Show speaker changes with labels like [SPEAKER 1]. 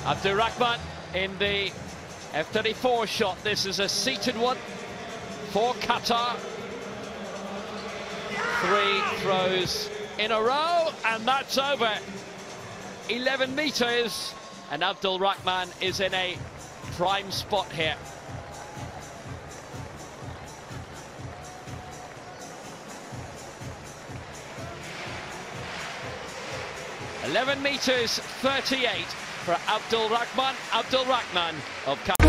[SPEAKER 1] Abdulrahman in the F34 shot. This is a seated one for Qatar. 3 throws in a row, and that's over. 11 meters, and Abdulrahman is in a prime spot here. (11 meters 38) for Abdulrahman of Qatar.